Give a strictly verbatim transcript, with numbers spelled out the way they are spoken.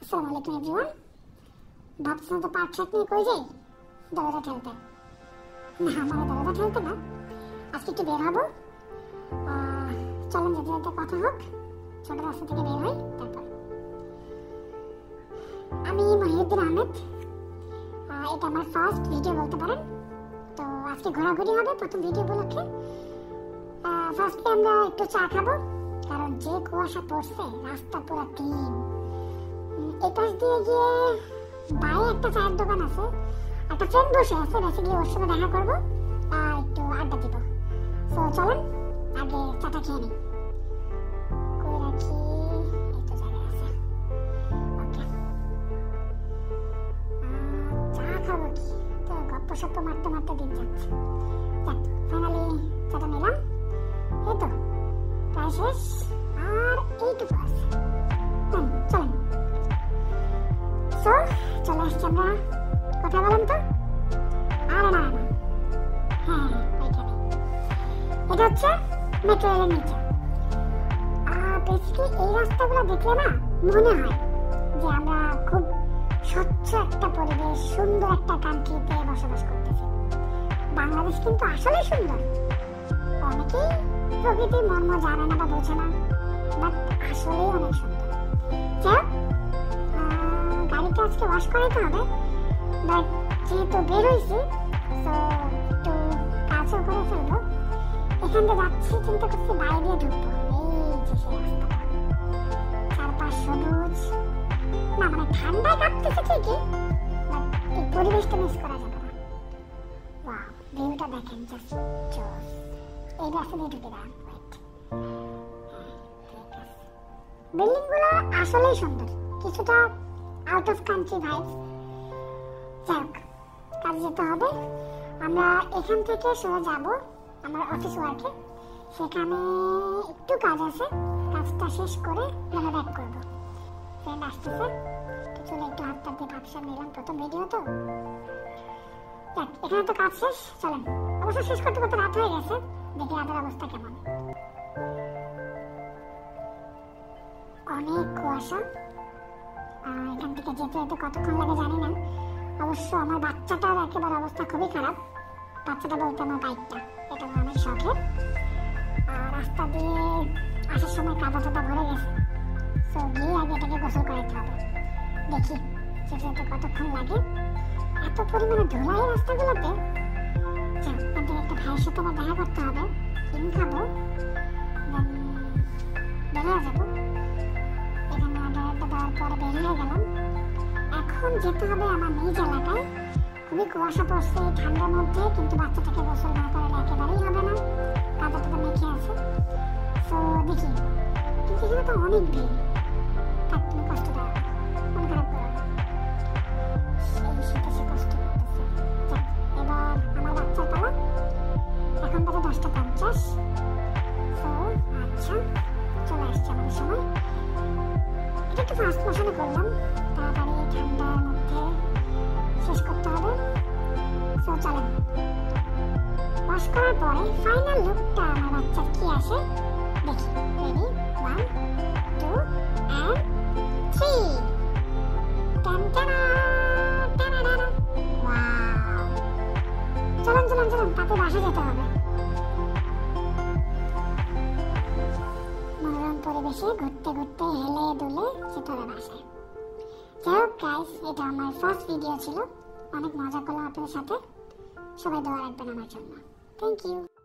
আসসালামু আলাইকুম এভরিওয়ান। ভাবছেন তো পার্ট সাত নিয়ে কই যাই দরজা ঠেলতে? না, আমার দরজা ঠেলতে না, আজকে একটু বের হবো। চলেন যেতে যেতে কথা হোক, ছোট রাস্তা থেকে বের হই। তারপর আমি মহিউদ্দিন আহমেদ, এটা আমার ফার্স্ট ভিডিও বলতে পারেন। তো আজকে ঘোরাঘুরি হবে প্রথম ভিডিও উপলক্ষে। ফার্স্টে আমরা একটু চা খাবো, কারণ যে কুয়াশা পড়ছে রাস্তা পুরো ক্লিন। এই পাশ দিয়ে গিয়ে বাইরে একটা চায়ের দোকান আছে, একটা ফ্রেন্ড বসে আছে, বেশি গিয়ে ওর সঙ্গে দেখা করবো আর একটু আড্ডা দিব। সো চলেন আগে চাটা খেয়ে নিই। কই রাখি? এই তো জায়গায় আছে। ওকে, চা খাবো কি, তো গপ্প সপ্প মারতে মারতে দিন যাচ্ছে। যাক, ফাইনালি চাটা নিলাম। এই তো প্রায় শেষ, আর এইটুকু আছে। চলেন। সো চলে আসছি আমরা। কথা বলেন তো? আরে না না, হ্যাঁ ওইখানে। এটা হচ্ছে মেট্রো রেলের নিচে। বেসিক্যালি এই রাস্তাগুলো দেখলে না মনে হয় যে আমরা খুব স্বচ্ছ একটা পরিবেশ, সুন্দর একটা কান্ট্রিতে বসবাস করতেছি। বাংলাদেশ কিন্তু আসলে সুন্দর। অনেকেই প্রকৃতির মর্ম জানে না বা বোঝে না, বাট আসলেই অনেক সুন্দর। যাই হোক, গাড়িটা আজকে ওয়াশ করাইতে হবে, বাট যেহেতু বের হয়েছি তো একটু কাজও করে ফেলবো। এখান থেকে যাচ্ছি, চিন্তা করছি বাইরে দিয়ে ঢুকবো। এই যে সেই রাস্তাটা, চারপাশ সবুজ, না মানে ঠান্ডায় কাঁপতেছে ঠিকই, বাট এই পরিবেশটা মিস করা যাবে না। ওয়াও, ভিউটা দেখেন, জাস্ট জোস। এই রাস্তা দিয়ে ঢুকে দাঁড়ান। বিল্ডিং গুলো আসলেই সুন্দর, কিছুটা আউট অফ কান্ট্রি ভাইবস। যাই হোক, কাজ যেতে হবে। আমরা এখান থেকে সোজা যাব আমার অফিস ওয়ার্কে। সেখানে একটু কাজ আছে, কাজটা শেষ করে আমরা ব্যাক করবো। ফ্রেন্ড আসতেছে, তো চলে একটু হাত পাত দিয়ে ভাবসাব নিলাম, প্রথম ভিডিও তো। যাক, এখানে তো কাজ শেষ, চলেন। অবশ্য শেষ করতে করতে রাত হয়ে গেছে, দেখি রাতের অবস্থা কেমন। অনেক কুয়াশা, এখান থেকে যেতে যেতে কতক্ষণ লাগে জানি না। অবশ্য আমার বাচ্চাটার একেবারে অবস্থা খুবই খারাপ। বাচ্চাটা বলতে আমার বাইকটা, এটা আমার অনেক শখের। রাস্তা দিয়ে আসার সময় কাদা টাদা ভরে গেছে, সো গিয়ে আগে এটাকে গোসল করাইতে হবে। দেখি যেতে যেতে কতক্ষণ লাগে। এত পরিমাণে ধুলাই রাস্তাগুলোতে। একটা ভাইয়ের সাথে আমার দেখা করতে হবে, ডিম খাবো, বেরিয়ে যাবো। এখানে অর্ডারটা দেওয়ার পরে বেরিয়ে গেলাম। এখন যেতে হবে আমার নিজ এলাকায়। খুবই কুয়াশা পড়ছে ঠান্ডার মধ্যে, কিন্তু বাচ্চাটাকে গোসল না করালে একেবারেই হবে না, কাদা টাদা মেখে আছে। তো দেখি, কিন্তু এখানে তো অনেক ভিড়। থাক, তুমি কষ্ট দাও, মন খারাপ করো না। সেই শীতে সে কষ্ট করতেছে। যাক, এবার আমার বাচ্চার পালা। এখন বাজে দশটা পঞ্চাশ। তো আচ্ছা, চলে আসছে আমাদের সময়। এটা একটু ফাস্ট মোশনে করলাম, তাড়াতাড়ি ঠান্ডার মধ্যে শেষ করতে হবে। সো চলেন, ওয়াশ করার পরে ফাইনাল লুকটা আমার বাচ্চার কি আসে দেখি। Ready, one two and three. টান টানা টানা। ওয়াও, চলুন চলুন চলুন, তাতে বাসা যেতে হবে। মনোরম পরিবেশে ঘুরতে ঘুরতে হেলে দুলে যেতে হবে বাসায়। যাই হোক গাইস, এটা আমার ফার্স্ট ভিডিও ছিল। অনেক মজা করলাম আপনাদের সাথে। সবাই দোয়া রাখবেন আমার জন্য। Thank you.